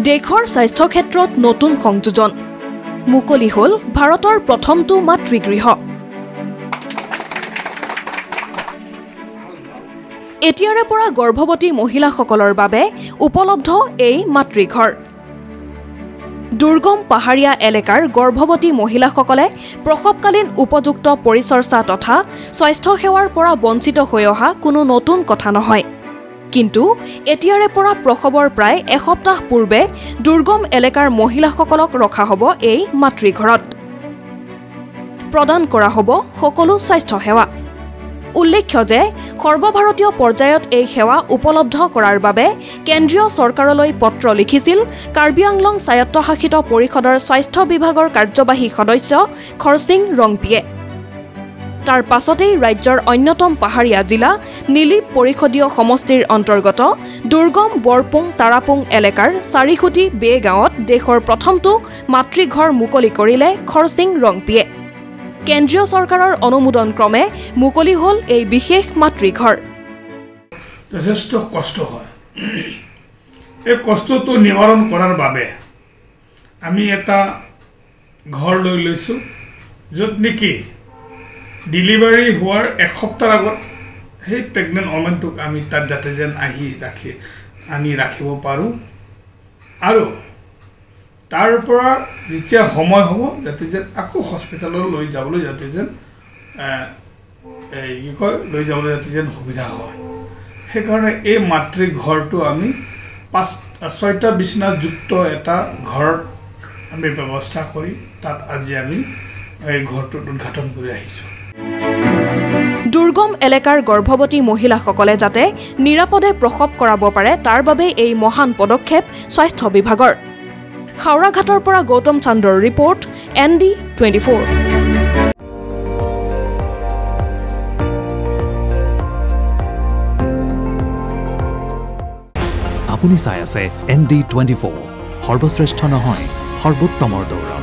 দেশৰ স্বাস্থ্য ক্ষেত্ৰত নতুন সংযোজন মুকলি হ'ল ভাৰতৰ প্ৰথমটো মাতৃগৃহ এতিয়াৰে পৰা গৰ্ভৱতী মহিলাসকলৰ বাবে উপলব্ধ এই মাতৃঘৰ দুৰ্গম পাহাৰীয়া এলেকাৰ গৰ্ভৱতী মহিলাসকলে প্ৰসৱকালীন উপযুক্ত পৰিচৰ্যা তথা স্বাস্থ্য সেৱাৰ পৰা বঞ্চিত হৈ অহা কোনো নতুন কথা নহয় কিন্তু এতিয়াৰে পৰা প্ৰসৱৰ প্ৰায় এসপ্তাহ পূৰ্বে দুৰ্গম এলেকাৰ মহিলাসকলক ৰখা হ'ব এই মাতৃঘৰত প্ৰদান কৰা হ'ব সকলো স্বাস্থ্য সেৱা উল্লেখ্য যে সৰ্বভাৰতীয় পৰ্যায়ত এই সেৱা উপলব্ধ কৰাৰ বাবে কেন্দ্ৰীয় চৰকাৰলৈ পত্ৰ লিখিছিল কাৰ্বি আংলং স্বায়ত্তশাসিত পৰিষদৰ স্বাস্থ্য বিভাগৰ কাৰ্যবাহী সদস্য খৰসিং ৰংপিয়ে তাৰ পাছতেই ৰাজ্যৰ অন্যতম পাহাৰীয়া জিলা নীলিপ পৰিষদীয় সমষ্টিৰ অন্তৰ্গত দুৰ্গম বৰপুং তাৰাপুং এলেকাৰ চাৰিখুটি বে গাঁৱত দেশৰ প্ৰথমটো মাতৃঘৰ মুকলি কৰিলে খৰসিং ৰংপিয়ে কেন্দ্ৰীয় চৰকাৰৰ অনুমোদন ক্ৰমে মুকলি হ'ল এই বিশেষ মাতৃঘৰ যথেষ্ট কষ্ট হয় এই কষ্টটো নিবাৰণ কৰাৰ বাবে আমি এটা ঘৰ লৈ লৈছোঁ য'ত নেকি ডেলিভাৰী হোৱাৰ এক সপ্তাহ আগত সেই প্ৰেগনেণ্ট ওমেনটোক আমি তাত যাতে যেন আনি ৰাখিব পাৰোঁ আৰু তাৰ পৰা যেতিয়া সময় হ'ব যাতে যেন আকৌ হস্পিটেললৈ লৈ যাবলৈ যাতে যেন লৈ যাবলৈ যাতে যেন সুবিধা হয় সেইকাৰণে এই মাতৃঘৰটো আমি 6টা বিছনাযুক্ত এটা ঘৰত আমি ব্যৱস্থা কৰি তাত আজি আমি এই ঘৰটো উদ্ঘাটন কৰি আহিছোঁ দুৰ্গম এলেকাৰ গৰ্ভৱতী মহিলাসকলে যাতে নিৰাপদে প্ৰসৱ কৰাব পাৰে তাৰ বাবে এই মহান পদক্ষেপ স্বাস্থ্য বিভাগৰ খাওৰাঘাটৰ পৰা গৌতম চন্দ্ৰৰ ৰিপৰ্ট ND24 আপুনি চাই আছে ND24 সৰ্বশ্ৰেষ্ঠ নহয় সৰ্বোত্তমৰ দৌৰা